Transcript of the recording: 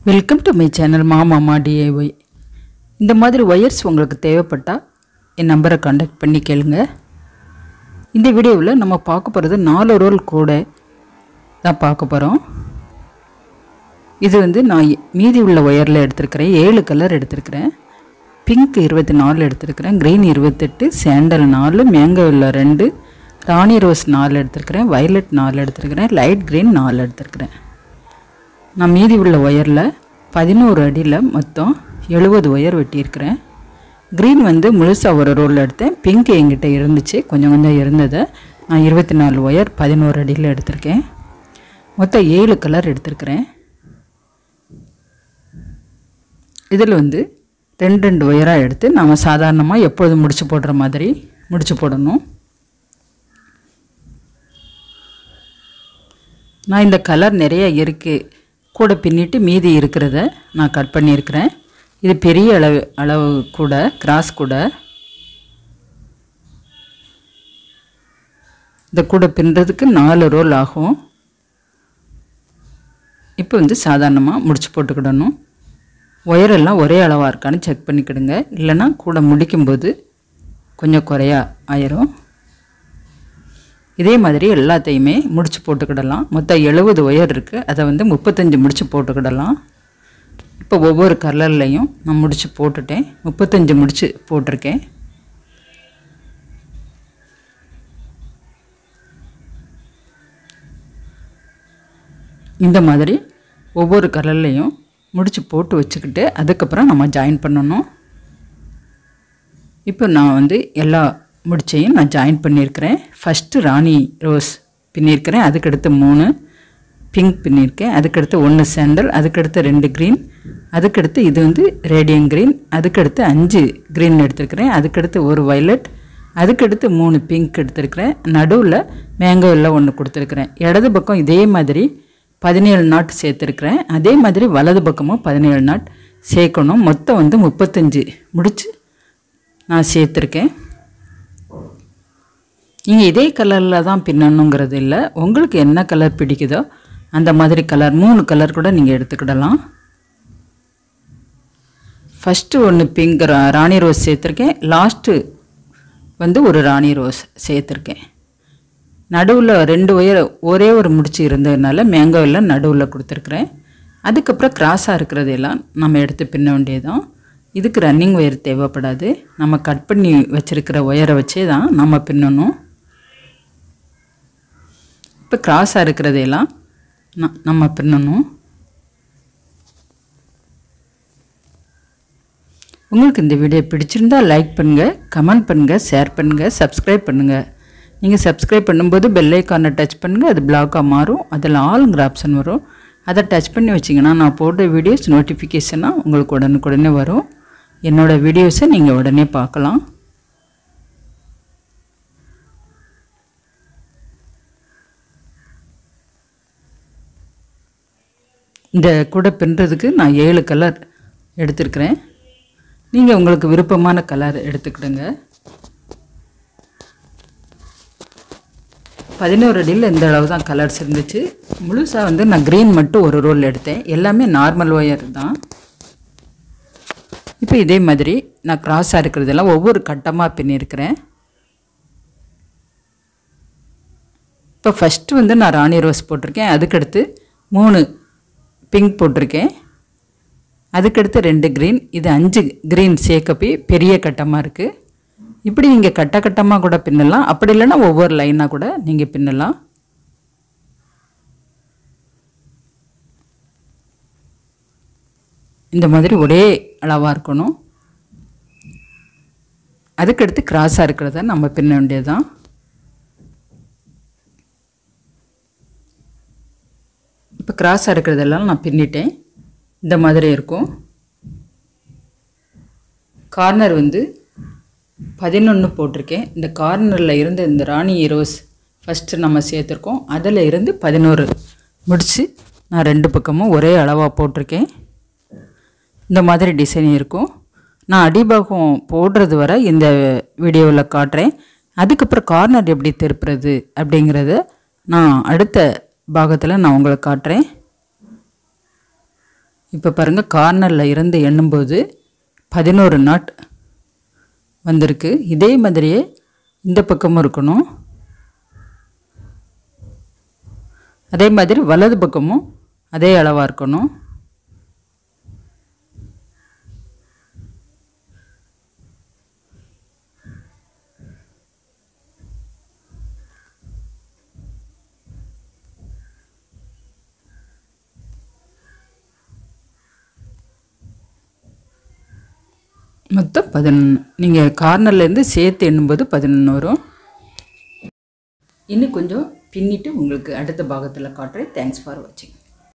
Welcome to my channel momammadiy. இந்த மாதிரி wires உங்களுக்கு தேவைப்பட்டால் என் நம்பரை காண்டாக்ட் பண்ணி கேளுங்க. இந்த வீடியோவில் நம்ம பார்க்க போகிறது 4 ரோல் கூடை தான் பார்க்க போகிறோம். இது நான் மீதி உள்ள ஒயரில் எடுத்துருக்கிறேன். 7 கலர் எடுத்துருக்கிறேன். பிங்க் 24 எடுத்துருக்கிறேன், க்ரீன் 28, சாண்டல் 4, மேங்கோ இல்லை 2, ராணி ரோஸ் 4 எடுத்துருக்கிறேன், வயலட் 4 எடுத்துருக்கிறேன், லைட் க்ரீன் 4 எடுத்துருக்கிறேன். நான் மீதி உள்ள ஒயரில் 11 அடியில் மொத்தம் 70 ஒயர் வெட்டியிருக்கிறேன். க்ரீன் முழுசாக ஒரு ரோல் எடுத்தேன். பிங்க் என்கிட்ட இருந்துச்சு, கொஞ்சம் இருந்ததை நான் 24 ஒயர் 11 அடியில் எடுத்திருக்கேன். மொத்தம் 7 கலர் எடுத்திருக்கிறேன். இதில் 2 ஒயராக எடுத்து நம்ம சாதாரணமாக எப்பொழுதும் முடிச்சு போடுற மாதிரி முடிச்சு போடணும். நான் இந்த கலர் நிறைய இருக்குது கூட பின்னிட்டு மீதி இருக்கிறத நான் கட் பண்ணியிருக்கிறேன். இது பெரிய அளவு கூட, கிராஸ் கூட. இந்த கூட பின்னுறதுக்கு 4 ரோல் ஆகும். இப்போ சாதாரணமாக முடிச்சு போட்டுக்கிடணும். ஒயரெல்லாம் ஒரே அளவாக இருக்கான்னு செக் பண்ணிக்கிடுங்க, இல்லைன்னா கூட முடிக்கும்போது கொஞ்சம் குறையா ஆயிரும். இதே மாதிரி எல்லாத்தையுமே முடிச்சு போட்டுக்கிடலாம். மொத்தம் 70 ஒயர் இருக்குது, அதை 35 முடிச்சு போட்டுக்கிடலாம். இப்போ ஒவ்வொரு கலர்லையும் நான் முடிச்சு போட்டுட்டேன். 35 முடிச்சு போட்டிருக்கேன். இந்த மாதிரி ஒவ்வொரு கலர்லையும் முடிச்சு போட்டு வச்சுக்கிட்டு அதுக்கப்புறம் நம்ம ஜாயின் பண்ணணும். இப்போ நான் எல்லா முடிச்சையும் நான் ஜாயின் பண்ணியிருக்கிறேன். ஃபஸ்ட்டு ராணி ரோஸ் பின்னியிருக்கிறேன், அதுக்கடுத்து 3 பிங்க் பின்னியிருக்கேன், அதுக்கடுத்து 1 சாண்டல், அதுக்கடுத்து 2 க்ரீன், அதுக்கடுத்து இது ரேடியம் க்ரீன், அதுக்கடுத்து 5 க்ரீன் எடுத்துருக்கிறேன், அதுக்கடுத்து 1 வயலட், அதுக்கடுத்து 3 பிங்க் எடுத்துருக்கிறேன், நடுவில் மேங்கோவில் 1 கொடுத்துருக்குறேன். இடது பக்கம் இதே மாதிரி 17 நாட் சேர்த்துருக்குறேன். அதே மாதிரி வலது பக்கமும் 17 நாட் சேர்க்கணும். மொத்தம் 35 முடிச்சு நான் சேர்த்துருக்கேன். நீங்கள் இதே கலரில் தான் பின்னணுங்கிறது இல்லை, உங்களுக்கு என்ன கலர் பிடிக்குதோ அந்த மாதிரி கலர் 3 கலர் கூட நீங்கள் எடுத்துக்கிடலாம். ஃபஸ்ட்டு 1 பிங்க் ராணி ரோஸ் சேர்த்துருக்கேன், லாஸ்ட்டு ஒரு ராணி ரோஸ் சேர்த்துருக்கேன். நடுவில் 2 ஒயர் ஒரே ஒரு முடிச்சு இருந்ததுனால மேங்கோவில் நடுவில் கொடுத்துருக்குறேன். அதுக்கப்புறம் கிராஸாக இருக்கிறதெல்லாம் நம்ம எடுத்து பின்ன வேண்டியதுதான். இதுக்கு ரன்னிங் ஒயர் தேவைப்படாது, நம்ம கட் பண்ணி வச்சுருக்கிற ஒயரை வச்சே தான் நம்ம பின்னணும். இப்போ கிராஸாக இருக்கிறதையெல்லாம் நம்ம பின்னணும். உங்களுக்கு இந்த வீடியோ பிடிச்சிருந்தால் லைக் பண்ணுங்கள், கமெண்ட் பண்ணுங்கள், ஷேர் பண்ணுங்கள், சப்ஸ்கிரைப் பண்ணுங்கள். நீங்கள் சப்ஸ்கிரைப் பண்ணும்போது பெல் ஐக்கானை டச் பண்ணுங்கள், அது பிளாக்காக மாறும். அதில் ஆளுங்கிற ஆப்ஷன் வரும், அதை டச் பண்ணி வச்சிங்கன்னா நான் போடுற வீடியோஸ் நோட்டிஃபிகேஷனாக உங்களுக்கு உடனுக்குடனே வரும். என்னோடய வீடியோஸை நீங்கள் உடனே பார்க்கலாம். இந்த கூட பின்னுறதுக்கு நான் 7 கலர் எடுத்துருக்கிறேன். நீங்கள் உங்களுக்கு விருப்பமான கலர் எடுத்துக்கிடுங்க. 11 அடியில் இந்த அளவு தான் கலர்ஸ் இருந்துச்சு. முழுசாக நான் க்ரீன் மட்டும் ஒரு ரோல் எடுத்தேன். எல்லாமே நார்மல் ஒயர் தான். இப்போ இதே மாதிரி நான் கிராஸாக இருக்கிறதெல்லாம் ஒவ்வொரு கட்டமாக பின்னிருக்கிறேன். இப்போ ஃபஸ்ட்டு நான் ராணி ரோஸ் போட்டிருக்கேன், அதுக்கடுத்து 3 பிங்க் போட்டிருக்கேன், அதுக்கடுத்து 2 க்ரீன், இது 5 க்ரீன் சேர்க்கப்பி பெரிய கட்டமாக இருக்குது. இப்படி நீங்கள் கட்டமாக கூட பின்னலாம், அப்படி இல்லைன்னா ஒவ்வொரு லைனாக கூட நீங்கள் பின்னலாம். இந்த மாதிரி ஒரே அளவாக இருக்கணும். அதுக்கடுத்து கிராஸாக இருக்கிறத நம்ம பின்ன வேண்டியது தான். இப்போ கிராஸாக இருக்கிறதெல்லாம் நான் பின்னிட்டேன். இந்த மாதிரி இருக்கும். கார்னர் 11 போட்டிருக்கேன். இந்த கார்னரில் இருந்து இந்த ராணி ரோஸ் ஃபஸ்ட்டு நம்ம சேர்த்துருக்கோம், அதில் இருந்து 11 முடித்து நான் 2 பக்கமும் ஒரே அளவாக போட்டிருக்கேன். இந்த மாதிரி டிசைன் இருக்கும். நான் அடிபாகம் போடுறது வரை இந்த வீடியோவில் காட்டுறேன். அதுக்கப்புறம் கார்னர் எப்படி திருப்புறது அப்படிங்கிறத நான் அடுத்த பாகத்தில் நான் உங்களுக்கு காட்டுறேன். இப்போ பாருங்கள், கார்னரில் இருந்து எண்ணும்போது 11 நாட் வந்திருக்கு. இதே மாதிரியே இந்த பக்கமும் இருக்கணும். அதே மாதிரி வலது பக்கமும் அதே அளவாக இருக்கணும். மொத்தம் 11. நீங்கள் கார்னர்லேருந்து சேர்த்து எண்ணும்போது 11 வரும். இன்னும் கொஞ்சம் பின்னிட்டு உங்களுக்கு அடுத்த பாகத்தில் காட்டுறேன். தேங்க்ஸ் ஃபார் வாட்சிங்.